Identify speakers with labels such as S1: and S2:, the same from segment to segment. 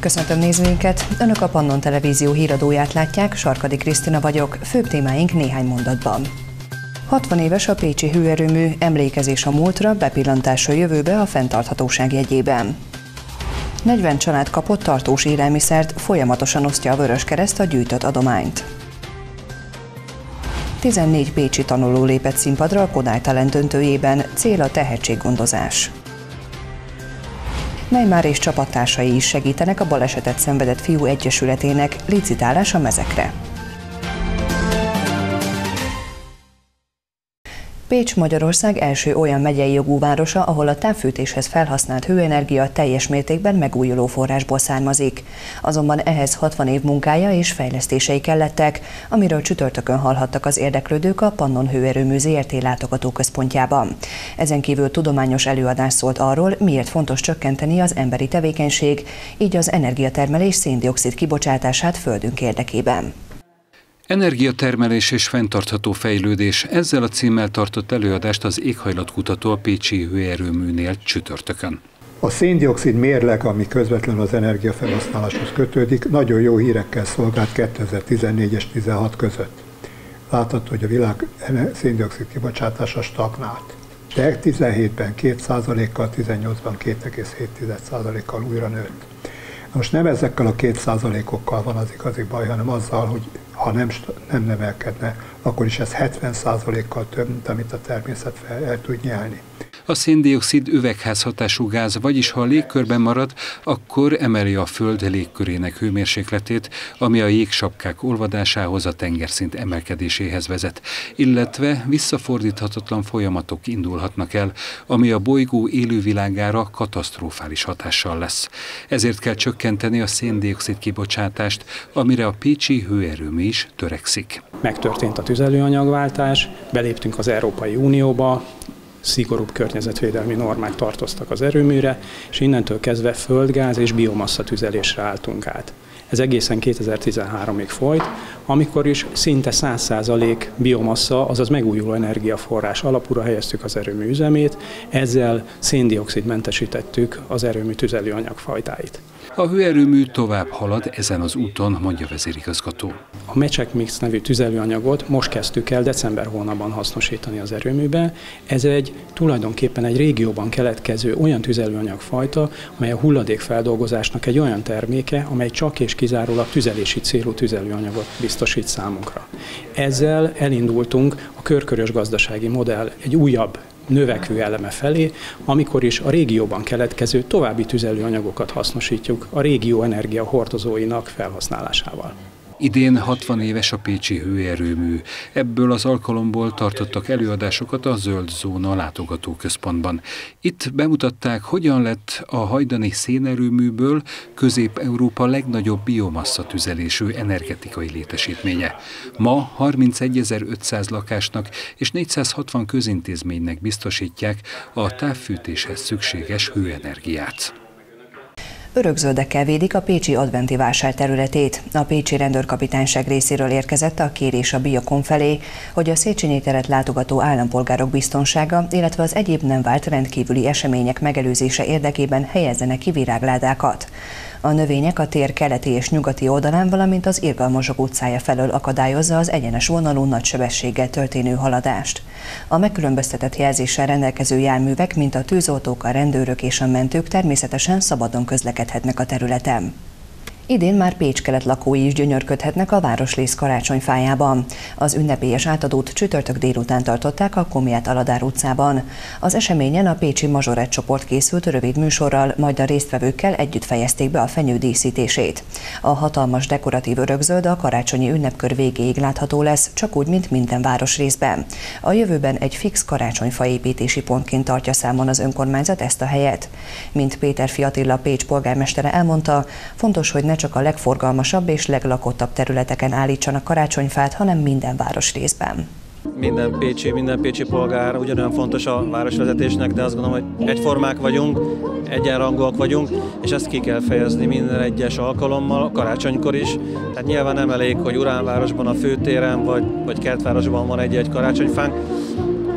S1: Köszöntöm nézőinket! Önök a Pannon Televízió híradóját látják, Sarkadi Krisztina vagyok, főbb témáink néhány mondatban. 60 éves a pécsi hőerőmű, emlékezés a múltra, bepillantás a jövőbe a fenntarthatóság jegyében. 40 család kapott tartós élelmiszert, folyamatosan osztja a Vöröskereszt a gyűjtött adományt. 14 pécsi tanuló lépett színpadra a Kodály Talent döntőjében, cél a tehetséggondozás. Neymar és csapattársai is segítenek a balesetet szenvedett fiú egyesületének, licitálás a mezekre. Pécs Magyarország első olyan megyei jogú városa, ahol a távfűtéshez felhasznált hőenergia teljes mértékben megújuló forrásból származik. Azonban ehhez 60 év munkája és fejlesztései kellettek, amiről csütörtökön hallhattak az érdeklődők a Pannon Hőerőmű Zrt. Látogatóközpontjában. Ezen kívül tudományos előadás szólt arról, miért fontos csökkenteni az emberi tevékenység, így az energiatermelés szén-dioxid kibocsátását földünk érdekében.
S2: Energiatermelés és fenntartható fejlődés, ezzel a címmel tartott előadást az éghajlatkutató a pécsi hőerőműnél csütörtökön.
S3: A szén-dioxid mérleg, ami közvetlenül az energiafelhasználáshoz kötődik, nagyon jó hírekkel szolgált 2014 és 2016 között. Látható, hogy a világ szén-dioxid kibocsátása stagnált. De 17-ben 2%-kal, 18-ban 2,7%-kal újra nőtt. Most nem ezekkel a 2%-okkal van az igazi baj, hanem azzal, hogy ha nem növelkedne, akkor is ez 70%-kal több, mint amit a természet el tud nyelni.
S2: A szén-dioxid üvegházhatású gáz, vagyis ha a légkörben marad, akkor emeli a Föld légkörének hőmérsékletét, ami a jégsapkák olvadásához, a tengerszint emelkedéséhez vezet, illetve visszafordíthatatlan folyamatok indulhatnak el, ami a bolygó élővilágára katasztrofális hatással lesz. Ezért kell csökkenteni a szén-dioxid kibocsátást, amire a pécsi hőerőmű is törekszik.
S4: Megtörtént a tüzelőanyagváltás, beléptünk az Európai Unióba, szigorúbb környezetvédelmi normák tartoztak az erőműre, és innentől kezdve földgáz és biomassa tüzelésre álltunk át. Ez egészen 2013-ig folyt, amikor is szinte 100% biomassa, azaz megújuló energiaforrás alapúra helyeztük az erőmű üzemét, ezzel szén-dioxidmentesítettük az erőmű tüzelőanyagfajtáit.
S2: A hőerőmű tovább halad ezen az úton, mondja vezérigazgató.
S4: A Mecsek Mix nevű tüzelőanyagot most kezdtük el december hónapban hasznosítani az erőműbe. Ez tulajdonképpen egy régióban keletkező olyan tüzelőanyagfajta, amely a hulladékfeldolgozásnak egy olyan terméke, amely csak és kizárólag tüzelési célú tüzelőanyagot biztosít számunkra. Ezzel elindultunk a körkörös gazdasági modell egy újabb növekvő eleme felé, amikor is a régióban keletkező további tüzelőanyagokat hasznosítjuk a régió energiahordozóinak felhasználásával.
S2: Idén 60 éves a pécsi hőerőmű. Ebből az alkalomból tartottak előadásokat a Zöld Zóna látogatóközpontban. Itt bemutatták, hogyan lett a hajdani szénerőműből Közép-Európa legnagyobb biomassa tüzelésű energetikai létesítménye. Ma 31.500 lakásnak és 460 közintézménynek biztosítják a távfűtéshez szükséges hőenergiát.
S1: Örökzöldekkel védik a pécsi adventi vásár területét. A pécsi rendőrkapitányság részéről érkezett a kérés a Biakon felé, hogy a Széchenyi teret látogató állampolgárok biztonsága, illetve az egyéb nem várt rendkívüli események megelőzése érdekében helyezzenek ki virágládákat. A növények a tér keleti és nyugati oldalán, valamint az Irgalmazsok utcája felől akadályozza az egyenes vonalú nagy sebességgel történő haladást. A megkülönböztetett jelzéssel rendelkező járművek, mint a tűzoltók, a rendőrök és a mentők természetesen szabadon közlekedhetnek a területen. Idén már Pécs-kelet lakói is gyönyörködhetnek a Városrész karácsonyfájában. Az ünnepélyes átadót csütörtök délután tartották a Komját-Aladár utcában. Az eseményen a pécsi Mazsorett csoport készült rövid műsorral, majd a résztvevőkkel együtt fejezték be a fenyő díszítését. A hatalmas dekoratív örökzöld a karácsonyi ünnepkör végéig látható lesz, csak úgy, mint minden városrészben. A jövőben egy fix karácsonyfa építési pontként tartja számon az önkormányzat ezt a helyet. Mint Péterfi Attila Pécs polgármestere elmondta, fontos, hogy ne csak a legforgalmasabb és leglakottabb területeken állítsanak karácsonyfát, hanem minden városrészben.
S5: Minden pécsi polgár ugyanolyan fontos a városvezetésnek, de azt gondolom, hogy egyformák vagyunk, egyenrangúak vagyunk, és ezt ki kell fejezni minden egyes alkalommal, karácsonykor is. Tehát nyilván nem elég, hogy Uránvárosban a főtéren vagy Kertvárosban van egy-egy karácsonyfánk.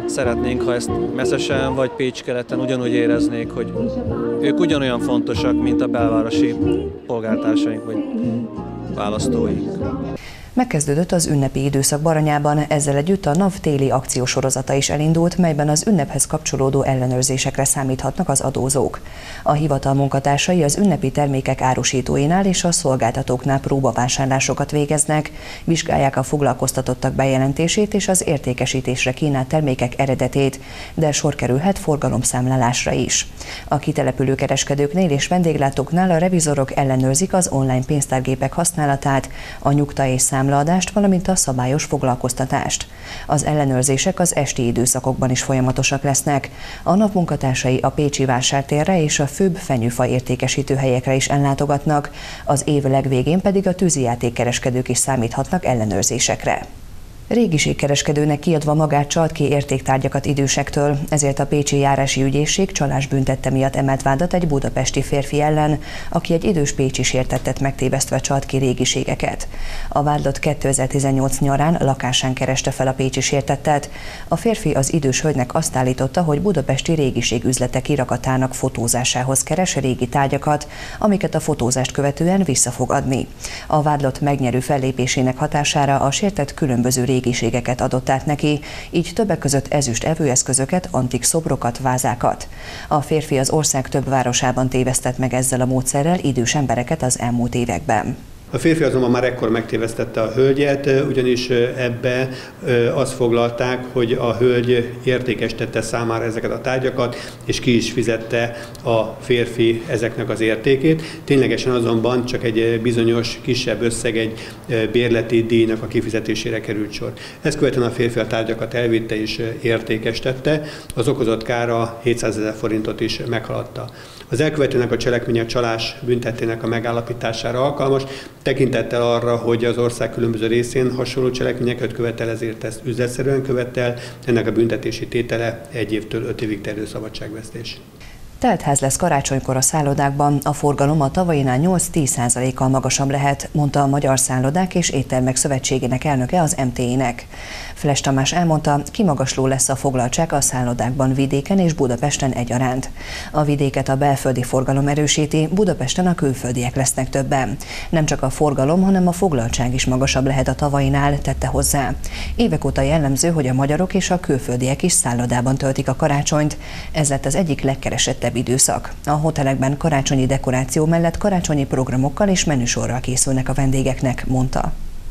S5: szeretnénk, ha ezt Messzesen vagy Pécs-keleten ugyanúgy éreznék, hogy ők ugyanolyan fontosak, mint a belvárosi polgártársaink vagy választóink.
S1: Megkezdődött az ünnepi időszak Baranyában, ezzel együtt a NAV téli akciósorozata is elindult, melyben az ünnephez kapcsolódó ellenőrzésekre számíthatnak az adózók. A hivatal munkatársai az ünnepi termékek árusítóinál és a szolgáltatóknál próbavásárlásokat végeznek, vizsgálják a foglalkoztatottak bejelentését és az értékesítésre kínált termékek eredetét, de sor kerülhet forgalomszámlálásra is. A kitelepülő kereskedőknél és vendéglátóknál a revizorok ellenőrzik az online pénztárgépek használatát, a nyugta és számlaadást, valamint a szabályos foglalkoztatást. Az ellenőrzések az esti időszakokban is folyamatosak lesznek. A NAV munkatársai a pécsi vásártérre és a főbb fenyőfa értékesítő helyekre is ellátogatnak, az év legvégén pedig a tűzijátékkereskedők is számíthatnak ellenőrzésekre. Régiségkereskedőnek kiadva magát csalt ki értéktárgyakat idősektől, ezért a pécsi járási ügyészség csalás büntette miatt emelt vádat egy budapesti férfi ellen, aki egy idős pécsi sértettet megtévesztve csalt ki régiségeket. A vádlott 2018 nyarán lakásán kereste fel a pécsi sértettet. A férfi az idős hölgynek azt állította, hogy budapesti régiségüzletek kirakatának fotózásához keres régi tárgyakat, amiket a fotózást követően vissza fog adni. A vádlott megnyerő fellépésének hatására a sértett különböző régiségeket adott át neki, így többek között ezüst evőeszközöket, antik szobrokat, vázákat. A férfi az ország több városában tévesztett meg ezzel a módszerrel idős embereket az elmúlt években.
S6: A férfi azonban már ekkor megtévesztette a hölgyet, ugyanis ebbe azt foglalták, hogy a hölgy értékesítette számára ezeket a tárgyakat, és ki is fizette a férfi ezeknek az értékét. Ténylegesen azonban csak egy bizonyos kisebb összeg, egy bérleti díjnak a kifizetésére került sor. Ezt követően a férfi a tárgyakat elvitte és értékesítette, az okozott kára 700 000 forintot is meghaladta. Az elkövetőnek a cselekménye csalás büntettének a megállapítására alkalmas, tekintettel arra, hogy az ország különböző részén hasonló cselekményeket követel, ezért ezt üzletszerűen követel, ennek a büntetési tétele 1 évtől 5 évig terjedő szabadságvesztés.
S1: Teltház lesz karácsonykor a szállodákban, a forgalom a tavainál 8-10%-kal magasabb lehet, mondta a Magyar Szállodák és Éttermek Szövetségének elnöke az MT-nek. Fles Tamás elmondta, kimagasló lesz a foglaltság a szállodákban vidéken és Budapesten egyaránt. A vidéket a belföldi forgalom erősíti, Budapesten a külföldiek lesznek többen. Nem csak a forgalom, hanem a foglaltság is magasabb lehet a tavainál, tette hozzá. Évek óta jellemző, hogy a magyarok és a külföldiek is szállodában töltik a karácsonyt. Ez lett az egyik legkeresettebb időszak. A hotelekben karácsonyi dekoráció mellett karácsonyi programokkal és menüsorral készülnek a vendégeknek, mondta.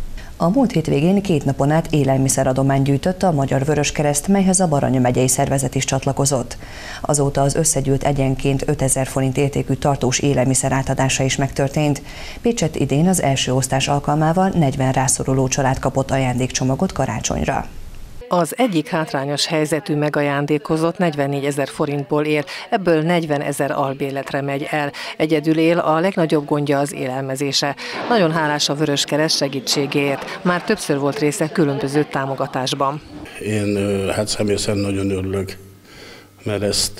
S1: A múlt hétvégén 2 napon át élelmiszeradományt gyűjtött a Magyar Vöröskereszt, melyhez a Baranya megyei szervezet is csatlakozott. Azóta az összegyűjt egyenként 5000 forint értékű tartós élelmiszer átadása is megtörtént. Pécsett idén az első osztás alkalmával 40 rászoruló család kapott ajándékcsomagot karácsonyra.
S7: Az egyik hátrányos helyzetű megajándékozott 44 000 forintból él, ebből 40 000 albérletre megy el. Egyedül él, a legnagyobb gondja az élelmezése. Nagyon hálás a Vöröskereszt segítségéért. Már többször volt része különböző támogatásban.
S8: Én személy szerint nagyon örülök, mert ezt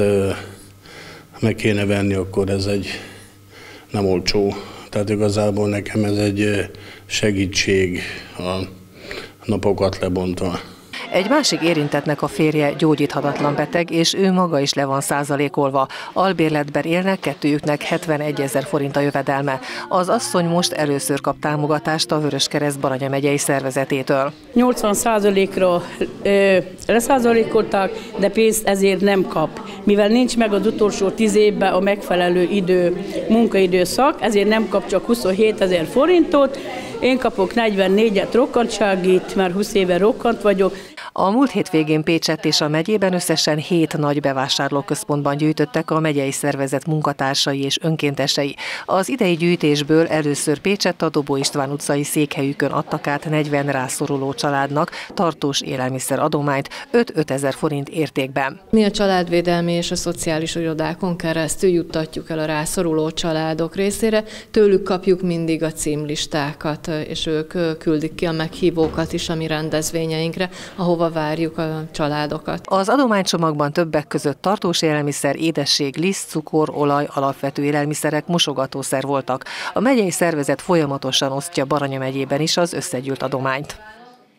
S8: meg kéne venni, akkor ez egy nem olcsó. Tehát igazából nekem ez egy segítség a napokat lebontva.
S7: Egy másik érintettnek a férje gyógyíthatatlan beteg, és ő maga is le van százalékolva. Albérletben élnek, kettőjüknek 71 000 forint a jövedelme. Az asszony most először kap támogatást a Vöröskereszt Baranya megyei szervezetétől.
S9: 80%-ra leszázalékolták, de pénzt ezért nem kap. Mivel nincs meg az utolsó 10 évben a megfelelő munkaidőszak, ezért nem kap csak 27 000 forintot. Én kapok 44-et rokkantságit, már 20 éve rokkant vagyok.
S7: A múlt hétvégén Pécsett és a megyében összesen 7 nagy bevásárlóközpontban gyűjtöttek a megyei szervezet munkatársai és önkéntesei. Az idei gyűjtésből először Pécsett a Dobó István utcai székhelyükön adtak át 40 rászoruló családnak tartós élelmiszer adományt 5-5 000 forint értékben.
S10: Mi a családvédelmi és a szociális irodákon keresztül juttatjuk el a rászoruló családok részére, tőlük kapjuk mindig a címlistákat, és ők küldik ki a meghívókat is a mi rendezvényeinkre, ahova várjuk a családokat.
S7: Az adománycsomagban többek között tartós élelmiszer, édesség, liszt, cukor, olaj, alapvető élelmiszerek, mosogatószer voltak. A megyei szervezet folyamatosan osztja Baranya megyében is az összegyűlt adományt.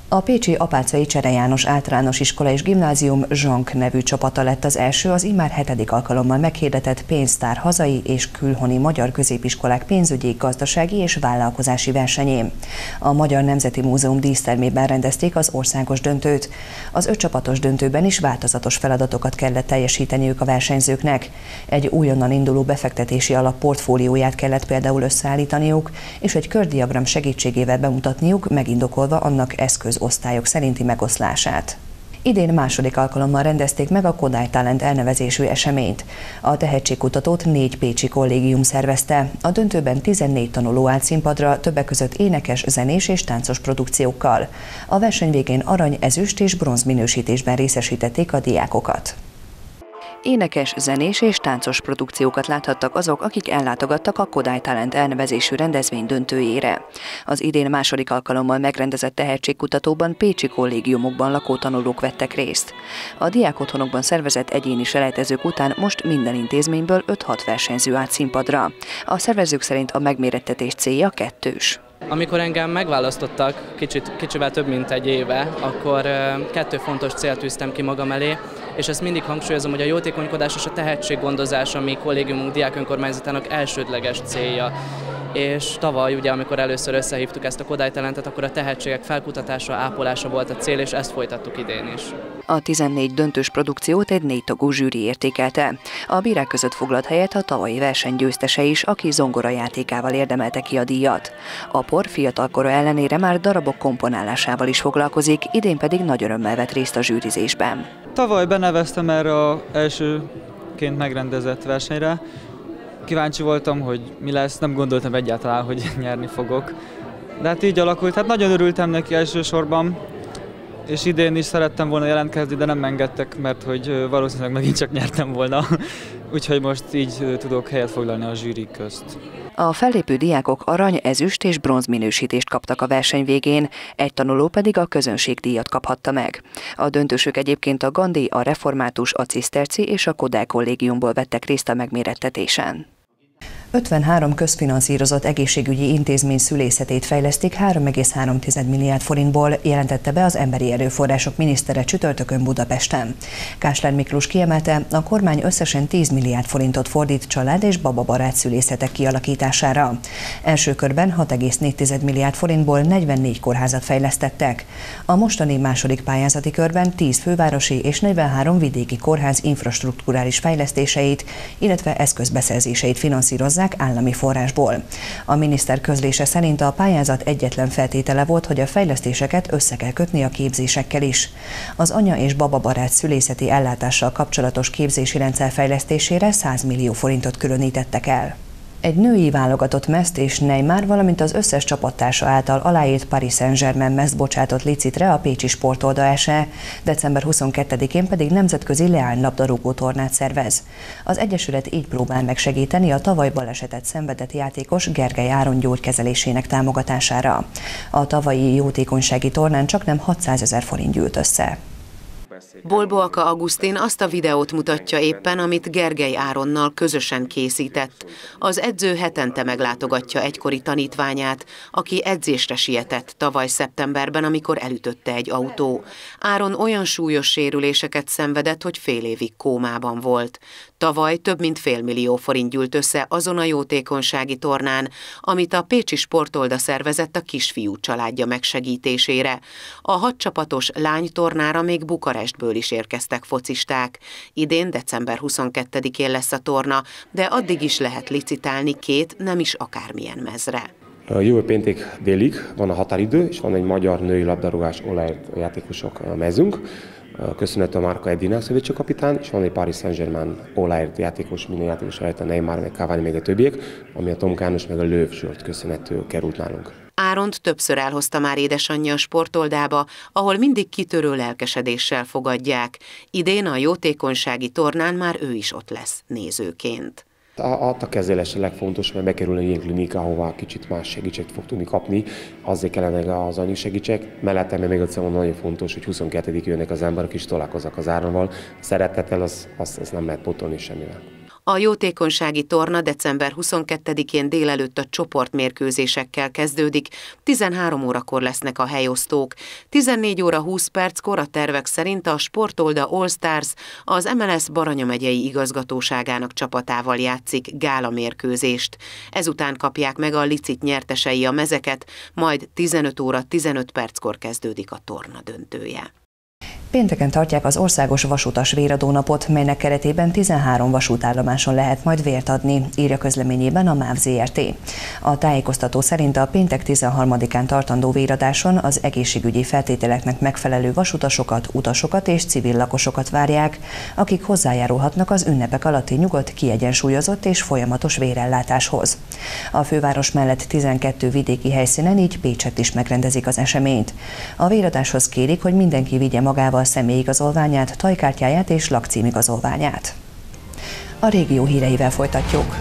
S1: A pécsi Apáczai Csere János Általános Iskola és Gimnázium Zsank nevű csapata lett az első az immár 7. alkalommal meghirdetett pénztár hazai és külhoni magyar középiskolák pénzügyi, gazdasági és vállalkozási versenyén. A Magyar Nemzeti Múzeum dísztermében rendezték az országos döntőt. Az 5 csapatos döntőben is változatos feladatokat kellett teljesíteniük a versenyzőknek. Egy újonnan induló befektetési alap portfólióját kellett például összeállítaniuk, és egy kördiagram segítségével bemutatniuk, megindokolva annak eszközosztályok szerinti megoszlását. Idén második alkalommal rendezték meg a Kodály Talent elnevezésű eseményt. A tehetségkutatót 4 pécsi kollégium szervezte. A döntőben 14 tanuló állt színpadra, többek között énekes, zenés és táncos produkciókkal. A verseny végén arany, ezüst és bronz minősítésben részesítették a diákokat. Énekes, zenés és táncos produkciókat láthattak azok, akik ellátogattak a Kodály Talent elnevezésű rendezvény döntőjére. Az idén második alkalommal megrendezett tehetségkutatóban pécsi kollégiumokban lakó tanulók vettek részt. A diákotthonokban szervezett egyéni selejtezők után most minden intézményből 5-6 versenyző állt színpadra. A szervezők szerint a megmérettetés célja kettős.
S11: Amikor engem megválasztottak kicsivel több mint egy éve, akkor 2 fontos célt tűztem ki magam elé, és ezt mindig hangsúlyozom, hogy a jótékonykodás és a tehetséggondozás a mi kollégiumunk diákönkormányzatának elsődleges célja. És tavaly, ugye, amikor először összehívtuk ezt a Kodály Talentet, akkor a tehetségek felkutatása, ápolása volt a cél, és ezt folytattuk idén is. A 14 döntős produkciót egy 4 tagú zsűri értékelte. A bírák között foglalt helyet a tavalyi verseny győztese is, aki zongorajátékával érdemelte ki a díjat. A por fiatalkora ellenére már darabok komponálásával is foglalkozik, idén pedig nagy örömmel vett részt a zsűrizésben.
S12: Tavaly beneveztem erre az elsőként megrendezett versenyre. Kíváncsi voltam, hogy mi lesz, nem gondoltam egyáltalán, hogy nyerni fogok. De hát így alakult, hát nagyon örültem neki elsősorban, és idén is szerettem volna jelentkezni, de nem engedtek, mert hogy valószínűleg megint csak nyertem volna. Úgyhogy most így tudok helyet foglalni a zsűri közt. A fellépő diákok arany, ezüst és bronz minősítést kaptak a verseny végén, egy tanuló pedig a közönségdíjat kaphatta meg. A döntősök egyébként a Gandhi, a Református, a Ciszterci és a Kodály kollégiumból vettek részt a megmérettetésen. 53 közfinanszírozott egészségügyi intézmény szülészetét fejlesztik 3,3 milliárd forintból, jelentette be az Emberi Erőforrások minisztere csütörtökön Budapesten. Kásler Miklós kiemelte, a kormány összesen 10 milliárd forintot fordít család- és bababarát szülészetek kialakítására. Első körben 6,4 milliárd forintból 44 kórházat fejlesztettek. A mostani második pályázati körben 10 fővárosi és 43 vidéki kórház infrastrukturális fejlesztéseit, illetve eszközbeszerzéseit finanszírozzák állami forrásból. A miniszter közlése szerint a pályázat egyetlen feltétele volt, hogy a fejlesztéseket össze kell kötni a képzésekkel is. Az anya- és bababarát szülészeti ellátással kapcsolatos képzési rendszer fejlesztésére 100 millió forintot különítettek el. Egy női válogatott mezt és Neymar, valamint az összes csapattársa által aláírt Paris Saint-Germain mezt bocsátott licitre a pécsi Sportolda SE, december 22-én pedig nemzetközi leánylabdarúgó tornát szervez. Az egyesület így próbál megsegíteni a tavaly balesetet szenvedett játékos Gergely Áron gyógykezelésének támogatására. A tavalyi jótékonysági tornán csaknem 600 000 forint gyűlt össze.
S13: Bolboaka Augustin azt a videót mutatja éppen, amit Gergely Áronnal közösen készített. Az edző hetente meglátogatja egykori tanítványát, aki edzésre sietett tavaly szeptemberben, amikor elütötte egy autó. Áron olyan súlyos sérüléseket szenvedett, hogy fél évig kómában volt. Tavaly több mint 500 000 forint gyűlt össze azon a jótékonysági tornán, amit a pécsi Sportolda szervezett a kisfiú családja megsegítésére. A 6 csapatos lánytornára még Bukarestből is érkeztek focisták. Idén december 22-én lesz a torna, de addig is lehet licitálni 2, nem is akármilyen mezre.
S14: Jövő péntek délig van a határidő, és van egy magyar női labdarúgás oláért játékosok mezünk. Köszönhető a Márka Edina szövetségkapitány, és van egy Paris Saint-Germain oláért játékos, minden játékos előtt a Neymar, meg Cavani, meg a többiek, ami a Tom Kános meg a Löw Zsolt köszönhető került nálunk.
S13: Áront többször elhozta már édesanyja a Sportoldába, ahol mindig kitörő lelkesedéssel fogadják. Idén a jótékonysági tornán már ő is ott lesz nézőként.
S14: A kezelés a legfontosabb, mert bekerül egy ilyen klinika, ahová kicsit más segítséget fog tudni kapni, azért kellene az anyagi segítség. Mellettem még egyszer mondom, nagyon fontos, hogy 22-ig jönnek az emberek és találkoznak az Áronnal. Szeretettel az nem lehet pótolni semmivel.
S13: A jótékonysági torna december 22-én délelőtt a csoportmérkőzésekkel kezdődik, 13 órakor lesznek a helyosztók. 14 óra 20 perckor a tervek szerint a Sportolda All Stars az MLS Baranya megyei igazgatóságának csapatával játszik gála mérkőzést. Ezután kapják meg a licit nyertesei a mezeket, majd 15 óra 15 perckor kezdődik a torna döntője.
S1: Pénteken tartják az országos vasutas véradónapot, melynek keretében 13 vasútállomáson lehet majd vért adni, írja közleményében a MÁV Zrt. A tájékoztató szerint a péntek 13-án tartandó véradáson az egészségügyi feltételeknek megfelelő vasutasokat, utasokat és civil lakosokat várják, akik hozzájárulhatnak az ünnepek alatti nyugodt, kiegyensúlyozott és folyamatos vérellátáshoz. A főváros mellett 12 vidéki helyszínen, így Pécsett is megrendezik az eseményt. A véradáshoz kérik, hogy mindenki vigye magával személyigazolványát, tajkártyáját és lakcímigazolványát. A régió híreivel folytatjuk.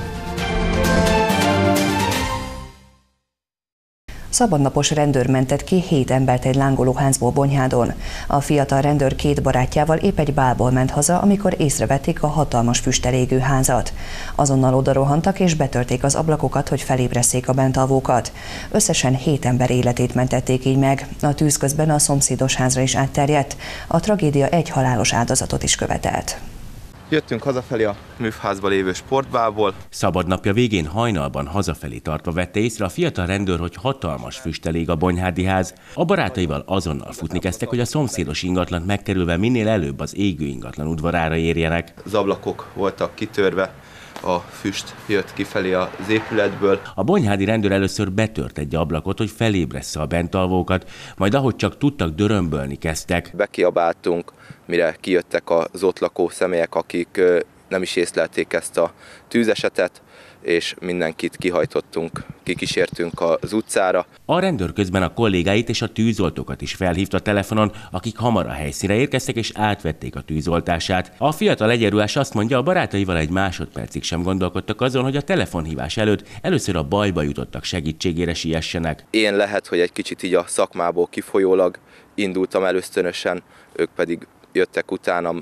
S1: Szabadnapos rendőr mentett ki 7 embert egy lángolóházból Bonyhádon. A fiatal rendőr 2 barátjával épp egy bálból ment haza, amikor észrevették a hatalmas füsttel égő házat. Azonnal odarohantak és betörték az ablakokat, hogy felébreszték a bentalvókat. Összesen 7 ember életét mentették így meg. A tűz közben a szomszédos házra is átterjedt. A tragédia egy halálos áldozatot is követelt.
S15: Jöttünk hazafelé a műfházban lévő sportbálból.
S16: Szabadnapja végén hajnalban hazafelé tartva vette észre a fiatal rendőr, hogy hatalmas füsttel ég a bonyhádi ház. A barátaival azonnal futni kezdtek, hogy a szomszédos ingatlant megkerülve minél előbb az égő ingatlan udvarára érjenek.
S15: Az ablakok voltak kitörve, a füst jött kifelé az épületből.
S16: A bonyhádi rendőr először betört egy ablakot, hogy felébressze a bentalvókat, majd ahogy csak tudtak, dörömbölni kezdtek.
S15: Bekiabáltunk, mire kijöttek az ott lakó személyek, akik nem is észlelték ezt a tűzesetet, és mindenkit kihajtottunk, kikísértünk az utcára.
S16: A rendőr közben a kollégáit és a tűzoltókat is felhívta telefonon, akik hamar a helyszínre érkeztek és átvették a tűzoltását. A fiatal egyenruhás azt mondja, a barátaival egy másodpercig sem gondolkodtak azon, hogy a telefonhívás előtt először a bajba jutottak segítségére siessenek.
S15: Én lehet, hogy egy kicsit így a szakmából kifolyólag indultam előszönösen, ők pedig jöttek utánam.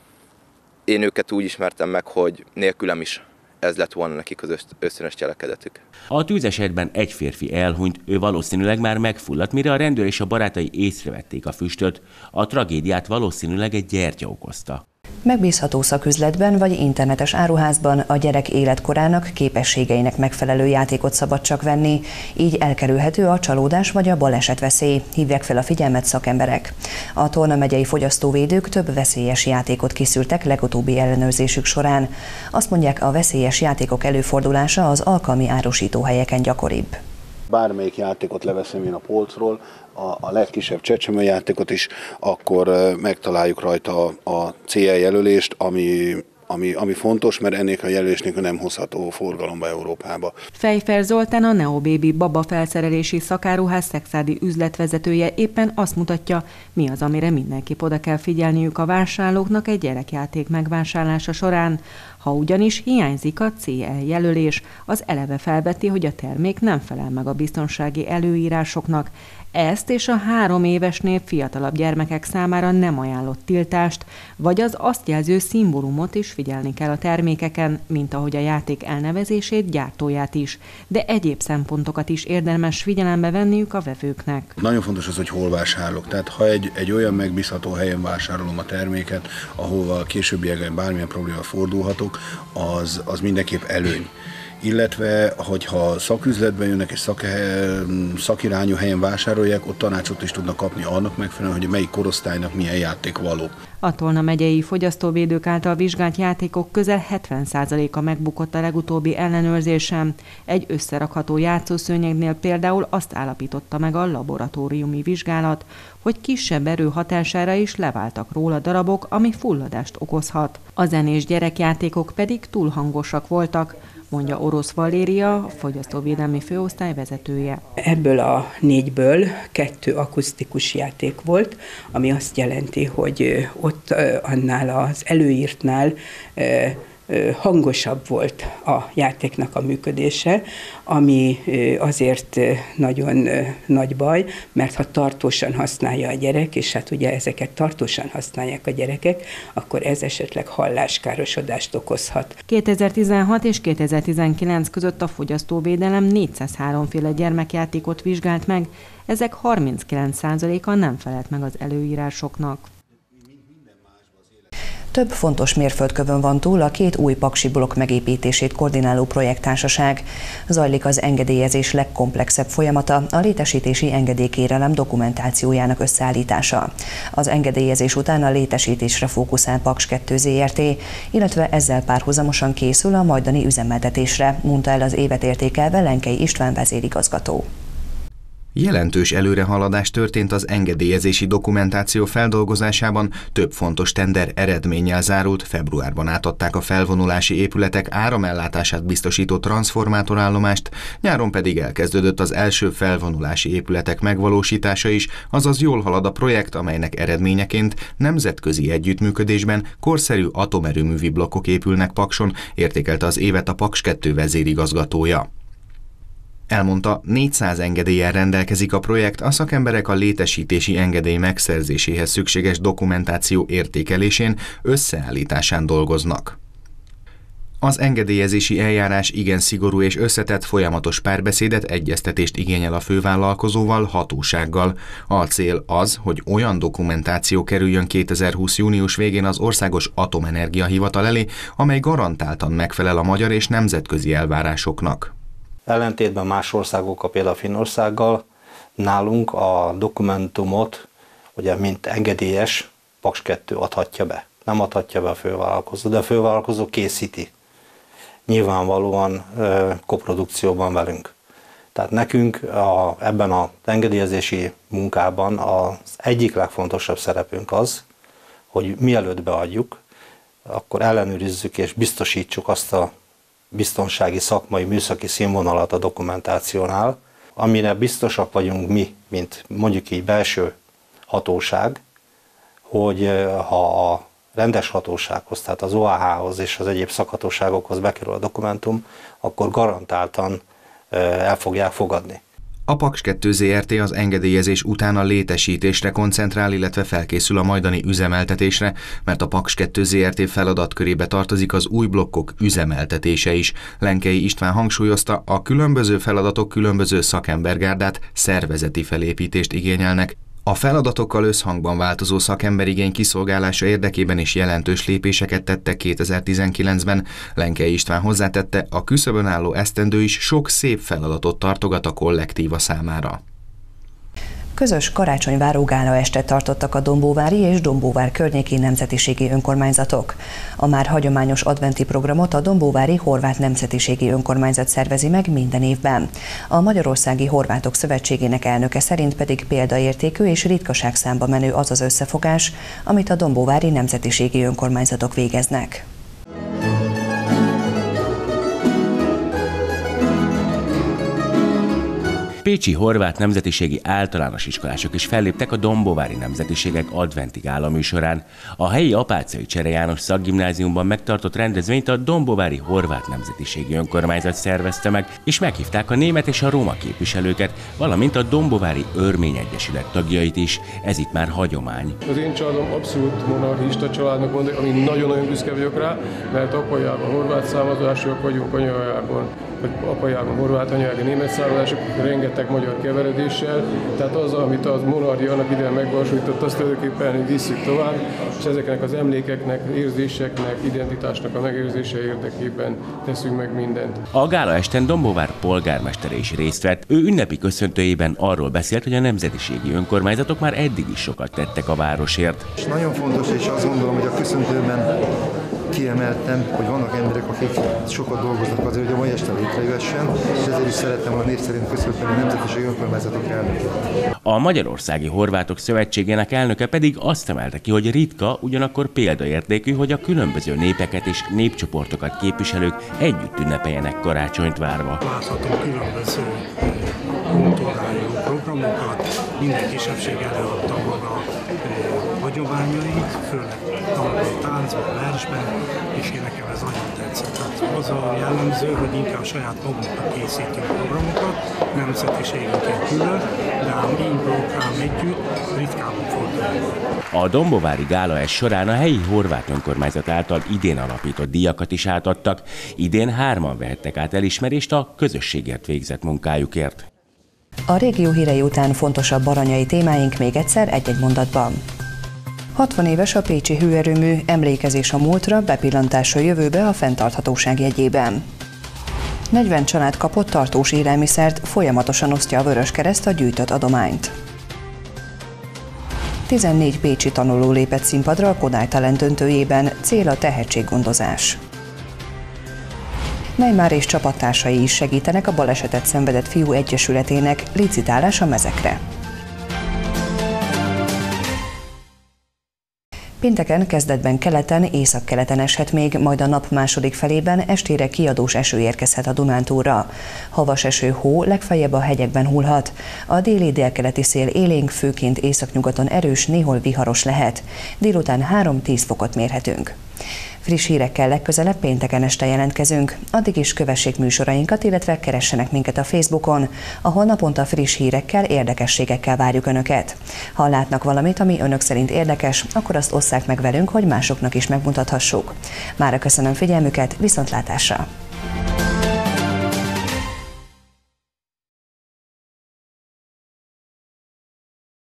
S15: Én őket úgy ismertem meg, hogy nélkülem is ez lett volna nekik az ösztönös cselekedetük.
S16: A tűzesetben egy férfi elhunyt, ő valószínűleg már megfulladt, mire a rendőr és a barátai észrevették a füstöt. A tragédiát valószínűleg egy gyertya okozta.
S1: Megbízható szaküzletben vagy internetes áruházban a gyerek életkorának, képességeinek megfelelő játékot szabad csak venni, így elkerülhető a csalódás vagy a balesetveszély, hívják fel a figyelmet szakemberek. A Tolna megyei fogyasztóvédők több veszélyes játékot kiszűrtek legutóbbi ellenőrzésük során. Azt mondják, a veszélyes játékok előfordulása az alkalmi árusítóhelyeken gyakoribb.
S8: Bármelyik játékot leveszem én a polcról, a legkisebb csecsemőjátékot is, akkor megtaláljuk rajta a CL jelölést, ami fontos, mert ennél a jelölés nélkül nem hozható forgalomba Európába.
S17: Fejfer Zoltán, a Neobaby baba felszerelési szakáruház szexádi üzletvezetője éppen azt mutatja, mi az, amire mindenképp oda kell figyelniük a vásárlóknak egy gyerekjáték megvásárlása során. Ha ugyanis hiányzik a CL jelölés, az eleve felveti, hogy a termék nem felel meg a biztonsági előírásoknak. Ezt és a 3 évesnél fiatalabb gyermekek számára nem ajánlott tiltást, vagy az azt jelző szimbólumot is figyelni kell a termékeken, mint ahogy a játék elnevezését, gyártóját is, de egyéb szempontokat is érdemes figyelembe venniük a vevőknek.
S8: Nagyon fontos az, hogy hol vásárolok. Tehát ha egy olyan megbízható helyen vásárolom a terméket, ahova későbbiekben bármilyen probléma fordulhatok, az mindenképp előny. Illetve, hogyha szaküzletben jönnek és szakirányú helyen vásárolják, ott tanácsot is tudnak kapni annak megfelelően, hogy melyik korosztálynak milyen játék való.
S17: A Tolna megyei fogyasztóvédők által vizsgált játékok közel 70%-a megbukott a legutóbbi ellenőrzésen. Egy összerakható játszószőnyegnél például azt állapította meg a laboratóriumi vizsgálat, hogy kisebb erő hatására is leváltak róla darabok, ami fulladást okozhat. A zenés gyerekjátékok pedig túl hangosak voltak, mondja Orosz Valéria, a fogyasztóvédelmi főosztály vezetője.
S18: Ebből a 4-ből 2 akusztikus játék volt, ami azt jelenti, hogy ott annál az előírtnál hangosabb volt a játéknak a működése, ami azért nagyon nagy baj, mert ha tartósan használja a gyerek, és hát ugye ezeket tartósan használják a gyerekek, akkor ez esetleg halláskárosodást okozhat.
S17: 2016 és 2019 között a fogyasztóvédelem 403 féle gyermekjátékot vizsgált meg, ezek 39%-a nem felelt meg az előírásoknak.
S1: Több fontos mérföldkövön van túl a 2 új paksi blokk megépítését koordináló projekttársaság. Zajlik az engedélyezés legkomplexebb folyamata, a létesítési engedélykérelem dokumentációjának összeállítása. Az engedélyezés után a létesítésre fókuszál Paks 2 Zrt., illetve ezzel párhuzamosan készül a majdani üzemeltetésre, mondta el az évet értékelve Lenkei István vezérigazgató.
S19: Jelentős előrehaladás történt az engedélyezési dokumentáció feldolgozásában, több fontos tender eredménnyel zárult, februárban átadták a felvonulási épületek áramellátását biztosító transformátorállomást, nyáron pedig elkezdődött az első felvonulási épületek megvalósítása is, azaz jól halad a projekt, amelynek eredményeként nemzetközi együttműködésben korszerű atomerőművi blokkok épülnek Pakson, értékelte az évet a Paks 2 vezérigazgatója. Elmondta, 400 engedéllyel rendelkezik a projekt, a szakemberek a létesítési engedély megszerzéséhez szükséges dokumentáció értékelésén, összeállításán dolgoznak. Az engedélyezési eljárás igen szigorú és összetett, folyamatos párbeszédet, egyeztetést igényel a fővállalkozóval, hatósággal. A cél az, hogy olyan dokumentáció kerüljön 2020. június végén az Országos Atomenergia Hivatal elé, amely garantáltan megfelel a magyar és nemzetközi elvárásoknak.
S20: Ellentétben más országokkal, például Finnországgal, nálunk a dokumentumot, ugye, mint engedélyes, Paks 2 adhatja be. Nem adhatja be a fővállalkozó, de a fővállalkozó készíti. Nyilvánvalóan koprodukcióban velünk. Tehát nekünk ebben az engedélyezési munkában az egyik legfontosabb szerepünk az, hogy mielőtt beadjuk, akkor ellenőrizzük és biztosítsuk azt a biztonsági, szakmai, műszaki színvonalat a dokumentációnál, amire biztosak vagyunk mi, mint mondjuk így belső hatóság, hogy ha a rendes hatósághoz, tehát az OAH-hoz és az egyéb szakhatóságokhoz bekerül a dokumentum, akkor garantáltan el fogják fogadni.
S19: A Paks 2 Zrt. Az engedélyezés után a létesítésre koncentrál, illetve felkészül a majdani üzemeltetésre, mert a Paks 2 Zrt. Feladatkörébe tartozik az új blokkok üzemeltetése is. Lenkei István hangsúlyozta, a különböző feladatok különböző szakembergárdát, szervezeti felépítést igényelnek. A feladatokkal összhangban változó szakemberigény kiszolgálása érdekében is jelentős lépéseket tettek 2019-ben. Lenkei István hozzátette, a küszöbön álló esztendő is sok szép feladatot tartogat a kollektíva számára.
S1: Közös karácsonyváró gálaestet tartottak a dombóvári és Dombóvár környéki nemzetiségi önkormányzatok. A már hagyományos adventi programot a Dombóvári Horvát Nemzetiségi Önkormányzat szervezi meg minden évben. A Magyarországi Horvátok Szövetségének elnöke szerint pedig példaértékű és ritkaságszámba menő az az összefogás, amit a dombóvári nemzetiségi önkormányzatok végeznek.
S16: Pécsi horvát nemzetiségi általános iskolások is felléptek a dombóvári nemzetiségek adventi gálaműsorán. A helyi Apáczai Csere János Szakgimnáziumban megtartott rendezvényt a dombóvári horvát nemzetiségi önkormányzat szervezte meg, és meghívták a német és a roma képviselőket, valamint a dombóvári örmény egyesület tagjait is. Ez itt már hagyomány.
S21: Az én családom abszolút monarchista családnak mondjuk, ami nagyon-nagyon büszke vagyok rá, mert apajában horvát származásúak vagyunk, apajában horvát, anyajában német származásúak, rengeteg magyar keveredéssel, tehát az, amit az monarchia annak idején megvalósított, azt tulajdonképpen visszük tovább, és ezeknek az emlékeknek, érzéseknek, identitásnak a megőrzése érdekében teszünk meg mindent.
S16: A gálaesten Dombóvár polgármestere is részt vett. Ő ünnepi köszöntőjében arról beszélt, hogy a nemzetiségi önkormányzatok már eddig is sokat tettek a városért.
S22: És nagyon fontos, és azt gondolom, hogy a köszöntőben kiemeltem, hogy vannak emberek, akik sokat dolgoznak azért, hogy a mai este létrejöhessen, és ezért is szerettem volna név szerint köszönteni a nemzetiségi önkormányzatok elnökét.
S16: A Magyarországi Horvátok Szövetségének elnöke pedig azt emelte ki, hogy ritka, ugyanakkor példaértékű, hogy a különböző népeket és népcsoportokat képviselők együtt ünnepeljenek karácsonyt várva.
S23: Láthatunk különböző kultúrájú
S3: programokat, minden kisebbség előadta maga hagyományait, főleg dalban, táncban, versben, és én nekem ez nagyon tetszett. Tehát az a jellemző, hogy inkább saját magunknak készítünk programokat, nemzetiségünket külön, de ám ám együtt ritkában fordulunk.
S16: A Dombovári Gála során a helyi horvát önkormányzat által idén alapított díjakat is átadtak. Idén 3-an vehettek át elismerést a közösségért végzett munkájukért.
S1: A régió hírei után fontosabb baranyai témáink még egyszer egy-egy mondatban. 60 éves a pécsi hőerőmű, emlékezés a múltra, bepillantás a jövőbe a fenntarthatóság jegyében. 40 család kapott tartós élelmiszert, folyamatosan osztja a Vöröskereszt a gyűjtött adományt. 14 pécsi tanuló lépett színpadra a Kodály Talent döntőjében, cél a tehetséggondozás. Neymar és csapattársai is segítenek a balesetet szenvedett fiú egyesületének, licitálás a mezekre. Pénteken kezdetben keleten, északkeleten eshet még, majd a nap második felében estére kiadós eső érkezhet a Dunántúlra. Havas eső, hó legfeljebb a hegyekben hullhat. A déli-délkeleti szél élénk, főként északnyugaton erős, néhol viharos lehet. Délután 3-10 fokot mérhetünk. Friss hírekkel legközelebb pénteken este jelentkezünk. Addig is kövessék műsorainkat, illetve keressenek minket a Facebookon, ahol naponta friss hírekkel, érdekességekkel várjuk Önöket. Ha látnak valamit, ami Önök szerint érdekes, akkor azt osszák meg velünk, hogy másoknak is megmutathassuk. Mára köszönöm figyelmüket, viszontlátásra!